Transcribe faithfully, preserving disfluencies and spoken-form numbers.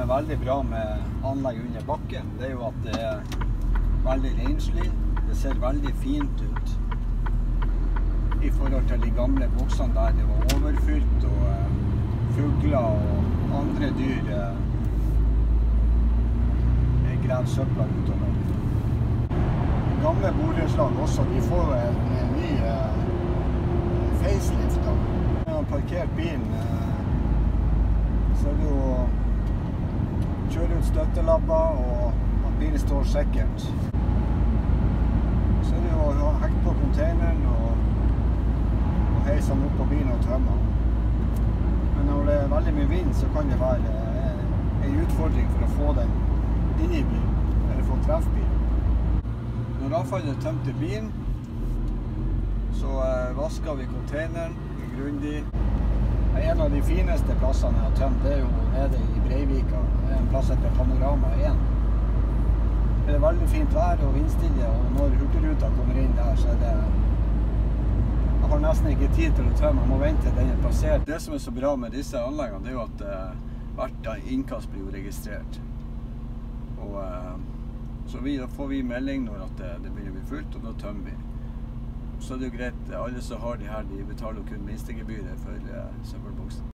er veldig bra med anlegg under bakken, det er jo at det er veldig renslig. Det ser veldig fint ut i forhold til de gamle boksene der det var overfylt og uh, fugler og andre dyr uh, grav søpla ut av det. Gamle borettslag også, de får en, en ny uh, facelift da. Når man har parkert bilen, uh, så er det jo å kjøre ut støttelabber og at bilen står sikkert. Så er det jo å hekte på containeren og, og heise den opp på bilen og tømme den. Men når det er veldig mye vind, så kan det være uh, en utfordring for å få den inn i bilen, eller få treff bilen. Når avfallet er tømt i bilen, så uh, vasker vi containeren grundig. En av de fineste plassene jeg har tømt, det er jo nede i Breivika. Det er en plass etter Panorama én. Det er veldig fint vær og vindstille, og når hurtigruta kommer inn der, så er det... Jeg har nesten ikke tid til å tømme, jeg må vente til den er passert. Det som er så bra med disse anleggene, det er jo at uh, hvert innkast blir jo registrert. Og, uh, så vi, da får vi melding når at det, det begynner å bli fullt, og da tømmer vi. Så er det jo greit, alle som har de her, de betaler kun minstegebyret for uh, søppelboksen.